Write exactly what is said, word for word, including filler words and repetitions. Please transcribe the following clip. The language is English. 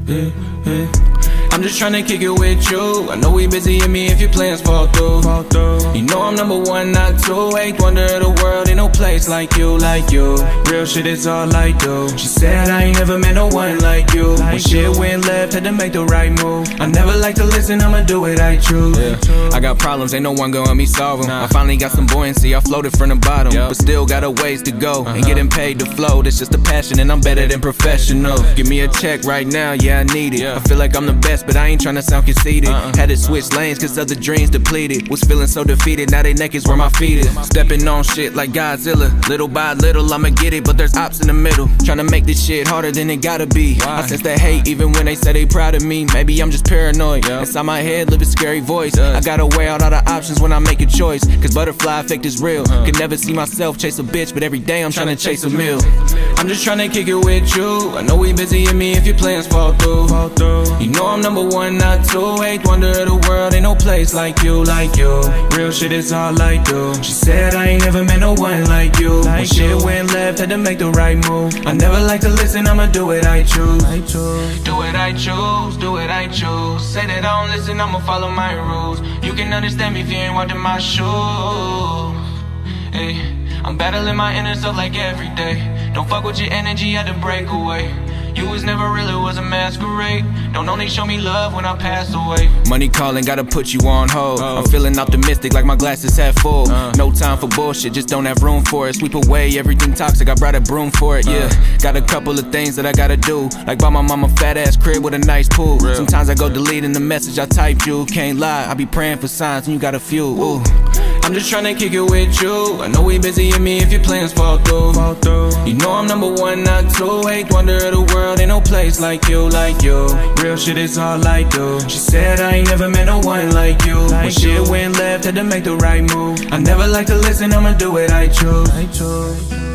yeah, yeah. I'm just tryna kick it with you. I know we busy, hit me if your plans fall through. fall through You know I'm number one, not two. Eighth wonder of the world, ain't no place like you, like you. Real shit is all I do. She said I ain't never met no one like you. When shit went left, had to make the right move. I never like to listen, I'ma do it, I choose. Yeah. I got problems, ain't no one gonna help me solve them. Nah. I finally got some buoyancy, I floated from the bottom, yep. But still got a ways to go, uh-huh. And getting paid to flow, that's just a passion and I'm better than professional. Give me a check right now, yeah I need it, yeah. I feel like I'm the best, but I ain't tryna sound conceited. uh-uh. Had to switch lanes cause other dreams depleted. Was feeling so defeated, now they neck is where my feet is. Stepping on shit like Godzilla. Little by little I'ma get it, but there's ops in the middle. Tryna make this shit harder than it gotta be. Why? I sense that hate even when they say they proud of me. Maybe I'm just paranoid, yep. Inside my head live a scary voice. I gotta weigh out all the options when I make a choice. Cause butterfly effect is real. uh. Could never see myself chase a bitch, but every day I'm tryna chase a meal. I'm just tryna kick it with you. I know we busy, hit me if your plans fall through. fall through You know I'm number one, not two. Eighth wonder of the world, ain't no place like you, like you. Real shit is all I do. She said I ain't never met no one like you. Like when shit you. went left, had to make the right move. I never like to listen, I'ma do it, I choose. I choose. Do it, I choose, do it, I choose. Say that I don't listen, I'ma follow my rules. You can understand me if you ain't walked in my shoes. Hey, I'm battling my inner self like every day. Don't fuck with your energy, had to break away. You was never real, it was a masquerade. Don't only show me love when I pass away. Money calling, gotta put you on hold. oh. I'm feeling optimistic like my glass is half full. uh. No time for bullshit, just don't have room for it. Sweep away everything toxic, I brought a broom for it, yeah. uh. Got a couple of things that I gotta do, like buy my mama fat ass crib with a nice pool. Real. Sometimes I go deleting the message I typed you. Can't lie, I be praying for signs and you got a few. Ooh. I'm just tryna kick it with you. I know we busy, hit me if your plans fall through. fall through You know I'm number one, not two. Eighth wonder of the world, ain't no place like you, like you. Real shit is all I do. She said I ain't never met no one like you. Like when shit went left, had to make the right move. I never like to listen, I'ma do it, I choose. I choose.